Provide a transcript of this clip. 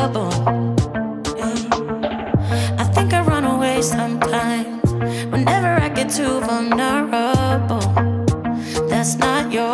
trouble. I think I run away sometimes whenever I get too vulnerable. That's not your